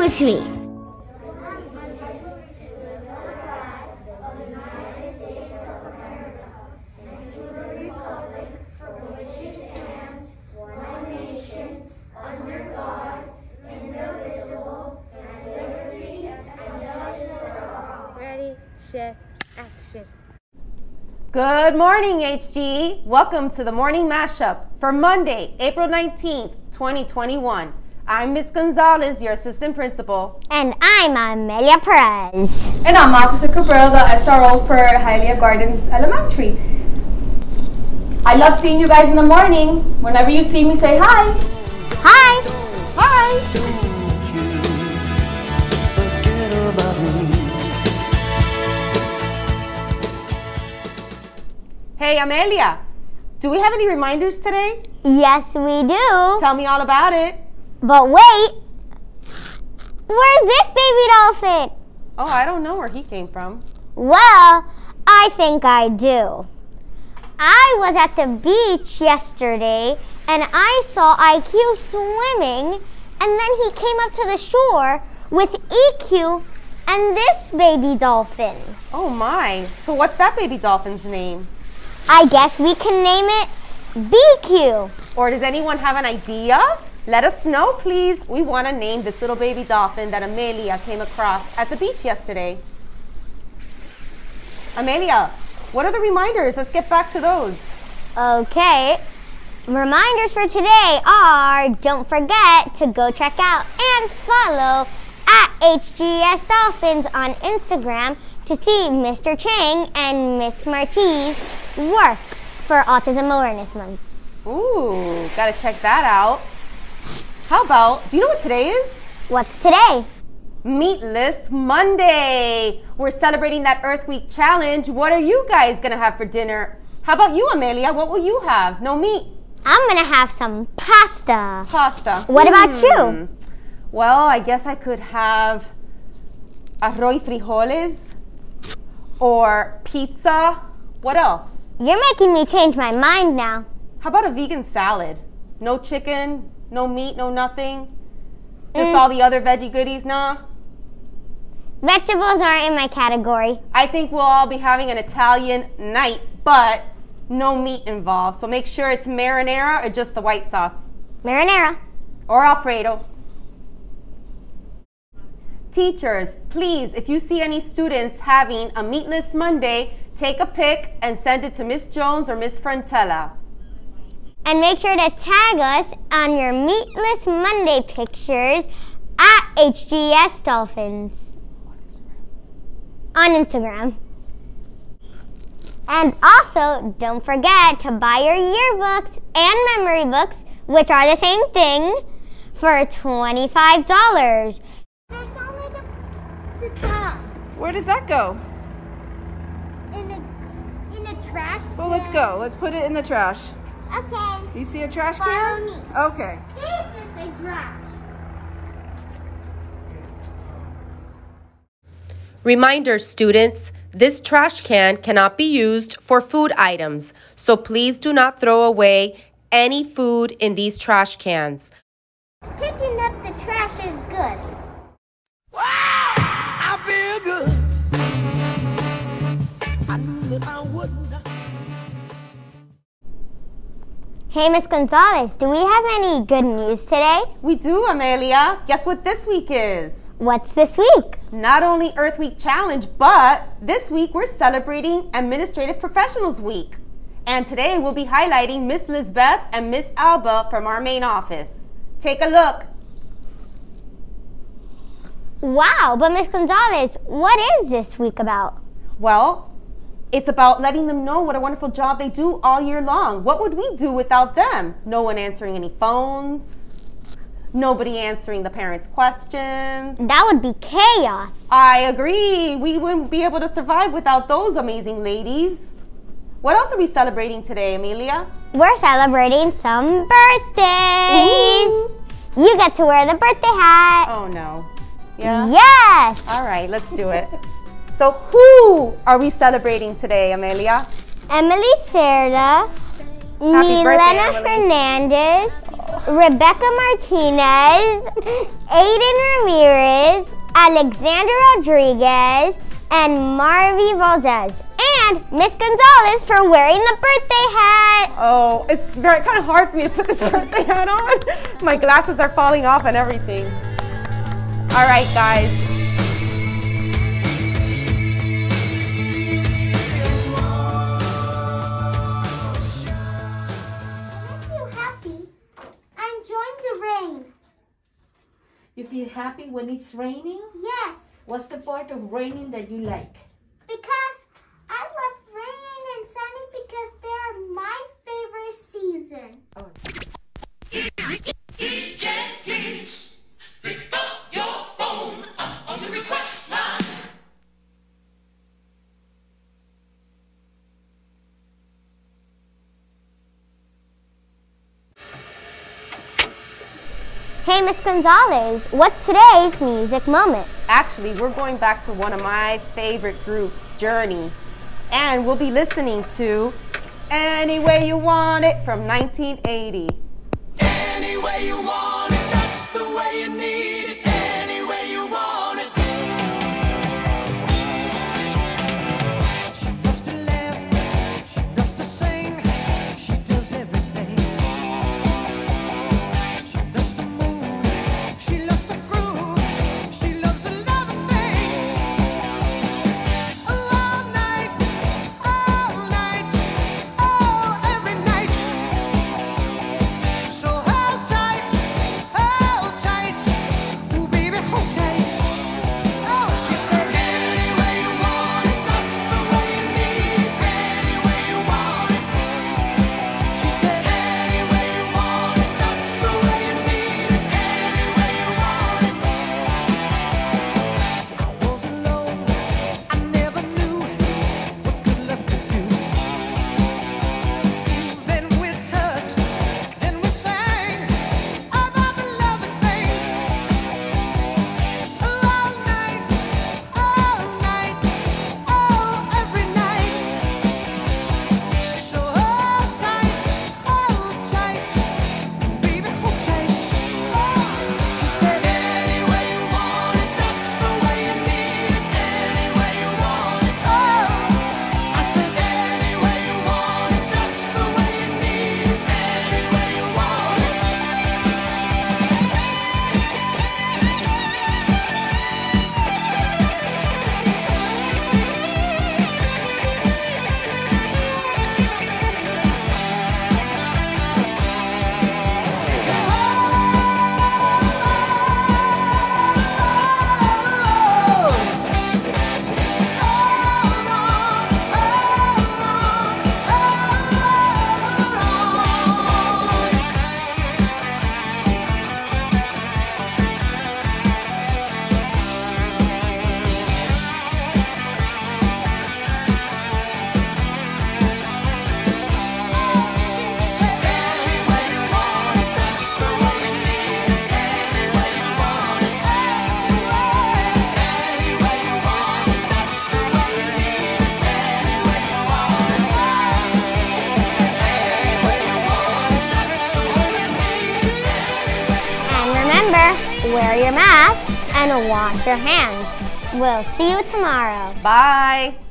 with me. Ready, set, action. Good morning, HG. Welcome to the morning mashup for Monday, April 19th, 2021. I'm Miss Gonzalez, your assistant principal. And I'm Amelia Perez. And I'm Officer Cabral, the SRO for Hialeah Gardens Elementary. I love seeing you guys in the morning. Whenever you see me, say hi. Hi. Hi. Hey, Amelia, do we have any reminders today? Yes, we do. Tell me all about it. But wait, where's this baby dolphin? Oh, I don't know where he came from. Well, I think I do. I was at the beach yesterday and I saw IQ swimming, and then he came up to the shore with EQ and this baby dolphin. Oh my, so what's that baby dolphin's name? I guess we can name it BQ. Or does anyone have an idea? Let us know, please. We want to name this little baby dolphin that Amelia came across at the beach yesterday. Amelia, what are the reminders? Let's get back to those. Okay. Reminders for today are, don't forget to go check out and follow at HGS Dolphins on Instagram to see Mr. Chang and Miss Marti's work for Autism Awareness Month. Ooh, gotta check that out. How about, do you know what today is? What's today? Meatless Monday. We're celebrating that Earth Week challenge. What are you guys gonna have for dinner? How about you, Amelia? What will you have? No meat. I'm gonna have some pasta. Pasta. What about you? Well, I guess I could have arroz frijoles or pizza. What else? You're making me change my mind now. How about a vegan salad? No chicken, no meat, no nothing. Just all the other veggie goodies, nah? Vegetables aren't in my category. I think we'll all be having an Italian night, but no meat involved. So make sure it's marinara or just the white sauce. Marinara. Or Alfredo. Teachers, please, if you see any students having a Meatless Monday, take a pic and send it to Miss Jones or Miss Frantella. And make sure to tag us on your Meatless Monday pictures at HGS Dolphins on Instagram. And also, don't forget to buy your yearbooks and memory books, which are the same thing, for $25. There's only the top Where does that go? in a trash Well, let's go. Let's put it in the trash. Okay. You see a trash Follow can? me. Okay. This is a trash. Reminder, students, this trash can cannot be used for food items, so please do not throw away any food in these trash cans. Picking up the trash is good. Wow, I feel good. I knew that I would not. Hey, Miss Gonzalez, do we have any good news today? We do, Amelia. Guess what this week is? What's this week? Not only Earth Week Challenge, but this week we're celebrating Administrative Professionals Week. And today we'll be highlighting Miss Lizbeth and Miss Alba from our main office. Take a look. Wow, but Miss Gonzalez, what is this week about? Well, it's about letting them know what a wonderful job they do all year long. What would we do without them? No one answering any phones. Nobody answering the parents' questions. That would be chaos. I agree. We wouldn't be able to survive without those amazing ladies. What else are we celebrating today, Amelia? We're celebrating some birthdays. Ooh. You get to wear the birthday hat. Oh no. Yeah? Yes. All right, let's do it. So who are we celebrating today, Amelia? Emily Cerda, Happy birthday, Milena Emily. Hernandez, Rebecca Martinez, Aiden Ramirez, Alexander Rodriguez, and Marvy Valdez. And Miss Gonzalez for wearing the birthday hat. Oh, it's kind of hard for me to put this birthday hat on. My glasses are falling off and everything. All right, guys. You feel happy when it's raining? Yes, What's the part of raining that you like? because I love rain and sunny because they're my favorite season. DJ, please pick up your phone on the request line. Hey, Miss Gonzalez, what's today's music moment? Actually, we're going back to one of my favorite groups, Journey. And we'll be listening to Any Way You Want It from 1980. Any way you want it, that's the way you need it. Any way you want it. She loves to laugh, she loves to sing, she does everything. She loves to move, she loves to groove, she loves a lot of things. All night, oh, every night. So hold tight, ooh baby, hold tight. Oh, she said, any way you want it, that's the way you need it. Any way you want it. She said, any way you want it, that's the way you need it. Any way you want it. I was alone, I never knew what good love could do. Then we touched, then we sang about the loving things. All night, oh, every night. So hold tight, baby, hold tight. She said, any way you want it, that's the way you need it. Any way you want it. I said, any way you want it, that's the way you need it. Any way you want it. And remember, wear your mask and wash your hands. We'll see you tomorrow. Bye.